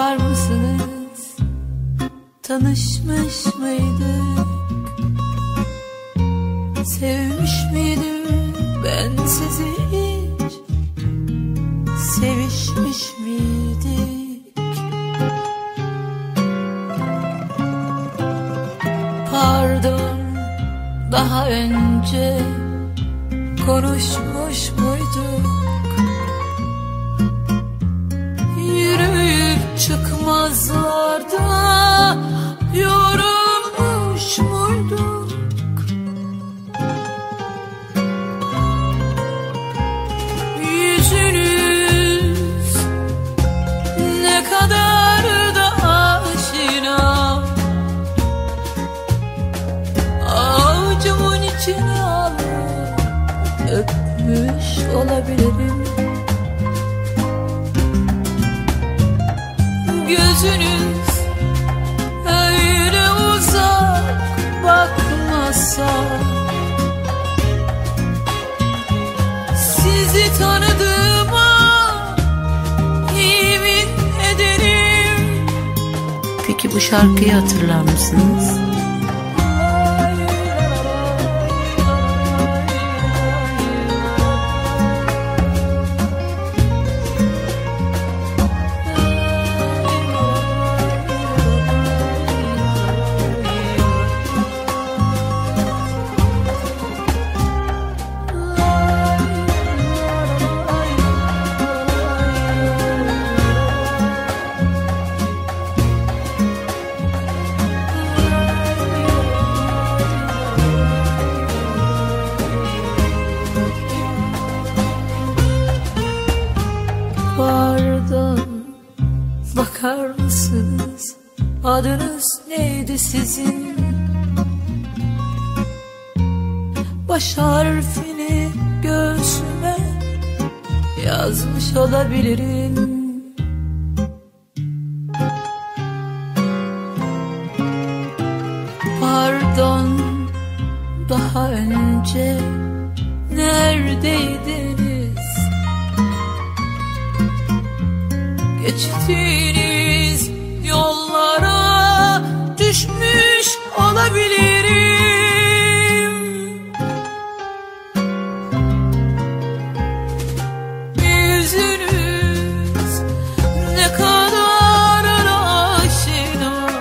Bakar mısınız, tanışmış mıydık? Sevmiş miydim ben sizi hiç? Sevişmiş miydik? Pardon, daha önce konuşmuş muyduk? Yürüyüp çıkmazlarda yorulmuş muyduk? Yüzünüz ne kadar da aşina, avucumun içine alıp öpmüş olabilirim. Gözünüz öyle uzak bakmasa, sizi tanıdığıma yemin ederim. Peki bu şarkıyı hatırlar mısınız? Pardon, bakar mısınız, adınız neydi sizin? Baş harfini göğsüme yazmış olabilirim. Pardon, daha önce neredeydiniz? Geçtiğiniz yollara düşmüş olabilirim. Yüzünüz ne kadar aşina,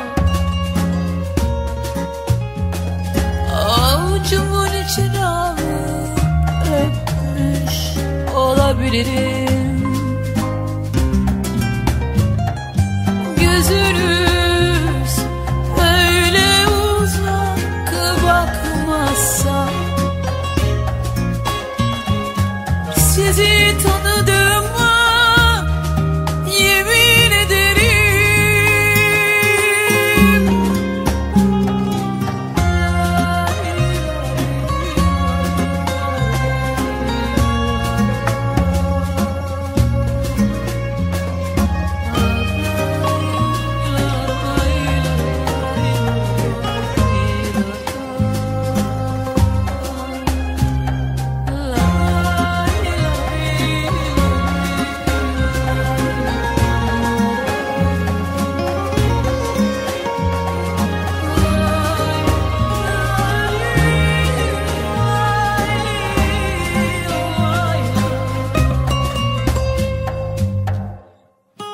avucumun içine alıp öpmüş olabilirim. Gözünüz öyle uzak bakmazsa, sizi tanıdığıma yemin ederim.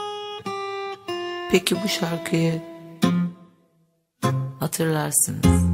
Peki bu şarkıyı hatırlarsınız?